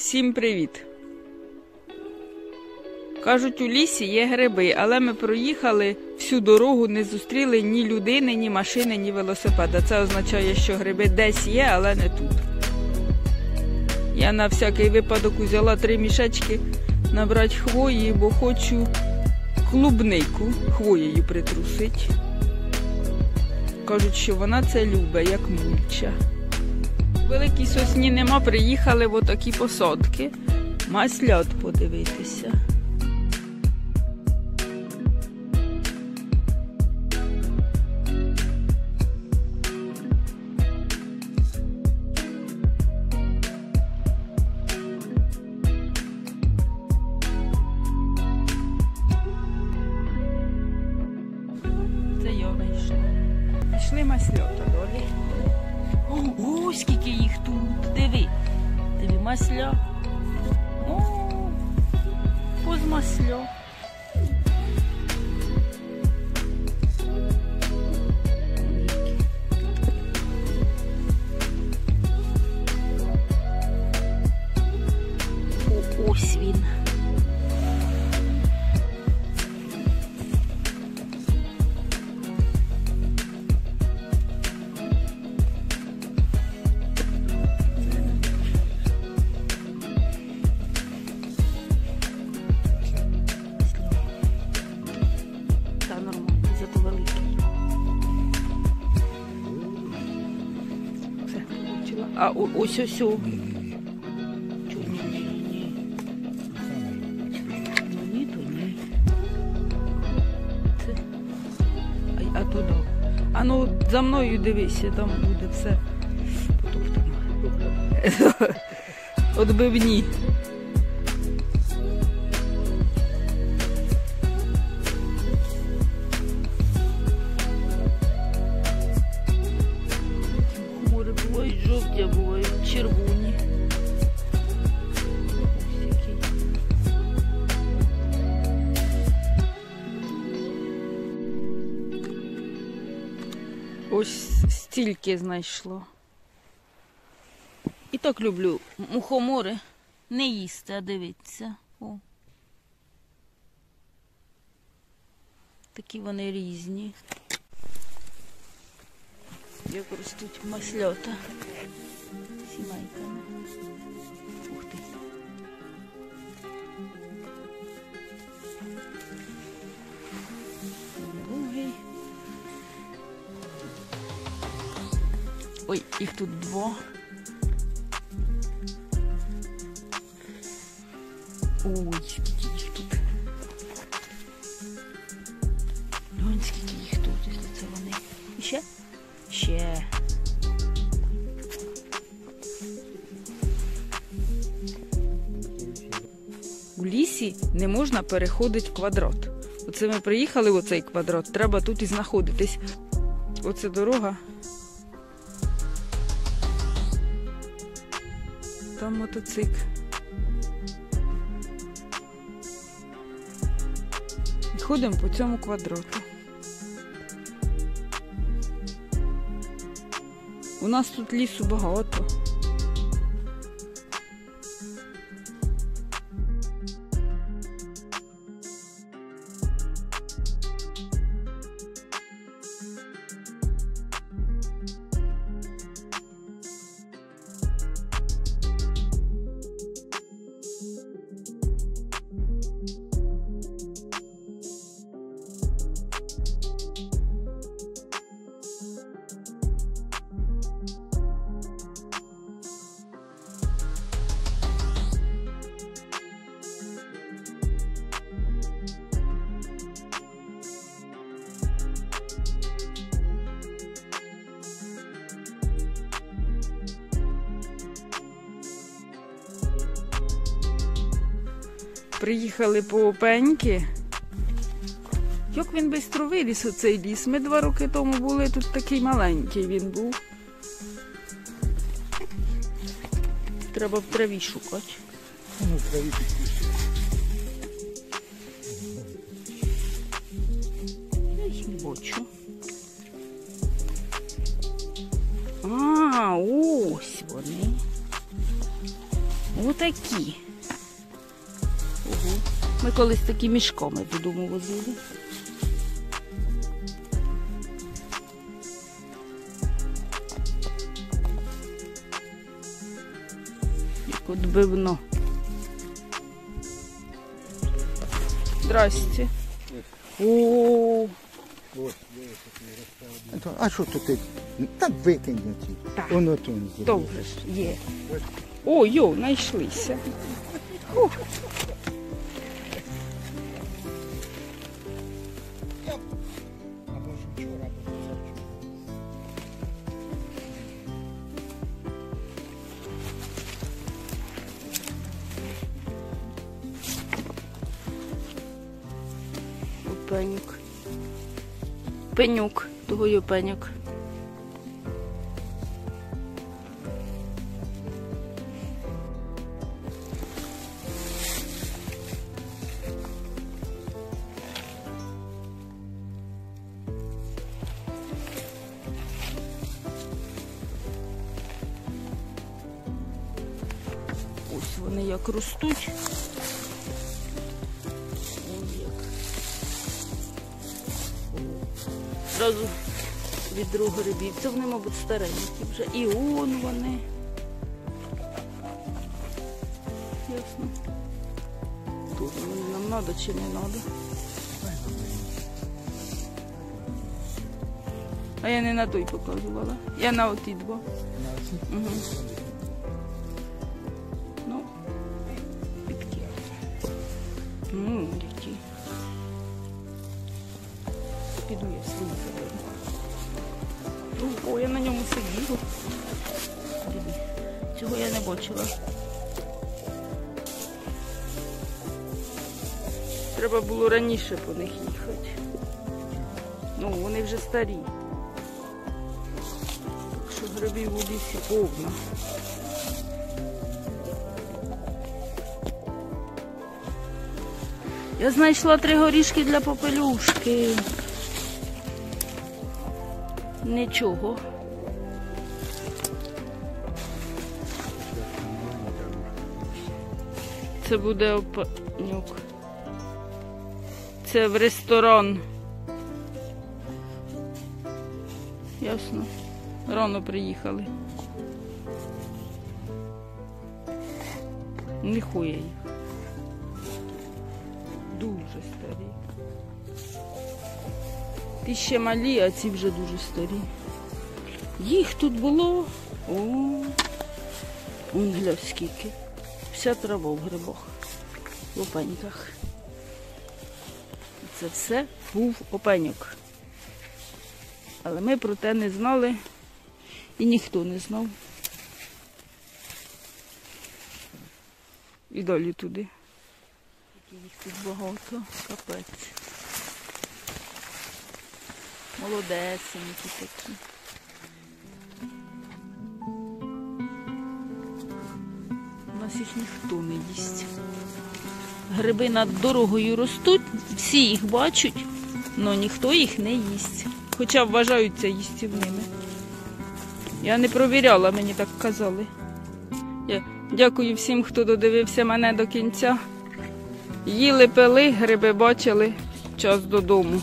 Всім привіт! Кажуть, у лісі є гриби, але ми проїхали всю дорогу, не зустріли ні людини, ні машини, ні велосипеда. Це означає, що гриби десь є, але не тут. Я на всякий випадок взяла 3 мішечки набрати хвої, бо хочу клубнику хвоєю притрусити. Кажуть, що вона це любить, як мульча. В великій сосні нема, приїхали в отакі посадки. Маслят подивитися. Це я вийшла. Пішли маслята долі. О, скільки їх тут. Диви. Диви, масля. О, позмасля. О, ось він. А ось. А туди. А ну за мною дивися, там буде все потоптано. Отбивні. Бувають жовті, бувають червоні. Ось стільки знайшло. І так люблю мухомори. Не їсти, а дивитися. О. Такі вони різні. Як ростуть маслята сімейками. Ух ти. Другий. Ой, їх тут 2. Ой, скільки їх тут. Ой, скільки їх тут, якщо це вони. І ще? Ще. У лісі не можна переходити квадрат. Оце ми приїхали в оцей квадрат, треба тут і знаходитись. Оце дорога. Там мотоцикл. І ходимо по цьому квадрату. У нас тут лісу багато. Приїхали по опеньки. Як він швидко виріс оцей ліс. Ми 2 роки тому були, тут такий маленький він був. Треба в траві шукати. Ну, в траві підпустити. Я їх не бачу. Ось вони. Отакі. Ого. Ми колись такі мішками додому возили. Як відбивно. Здрасте. О, Ось, дивись, як не розставили. А що тут? Так викинь ті. Так. Воно то не зробить. добре ж, є. О, йо, знайшлися. Ух. Або ж вчора, або позавчора. Пенюк. Пенюк, того є пенюк. Ось вони як ростуть. Ось як. Зразу відро грибів. Це вони, мабуть, старенькі вже. І он вони. Ясно. Тут вони нам треба чи не треба. А я не на той показувала. Я на оті два. Угу. Ну, підки. Які. Піду я свої заведу. О, я на ньому сиділа. Диви, цього я не бачила. Треба було раніше по них їхати. Ну, вони вже старі. Так що грибів у лісі повно. Я знайшла 3 горішки для попелюшки. Нічого. Це буде опенюк. Це в ресторан. Ясно. Рано приїхали. Не хує їх. Дуже старі. Ті ще малі, а ці вже дуже старі. Їх тут було. О, вон глянь скільки. Вся трава в грибах, в опеньках. Це все був опеньок. Але ми про те не знали і ніхто не знав. І далі туди. Їх тут багато, капець. Молодесенькі такі. У нас їх ніхто не їсть. Гриби над дорогою ростуть, всі їх бачать, але ніхто їх не їсть. Хоча вважаються їстівними. Я не провіряла, мені так казали. Я дякую всім, хто додивився мене до кінця. Їли, пили, гриби бачили, час додому.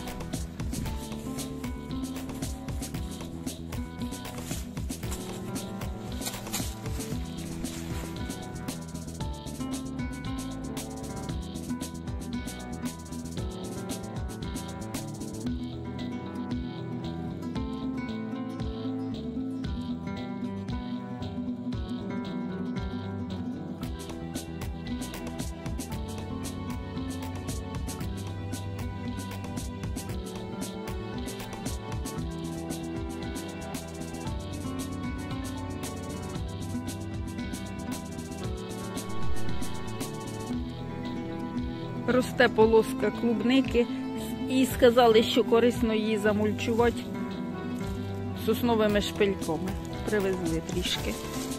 Росте полоска клубники і сказали, що корисно її замульчувати сосновими шпильками. Привезли трішки.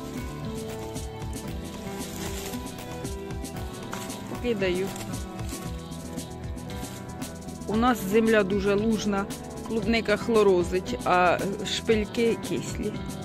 Кидаю. У нас земля дуже лужна, клубника хлорозить, а шпильки кислі.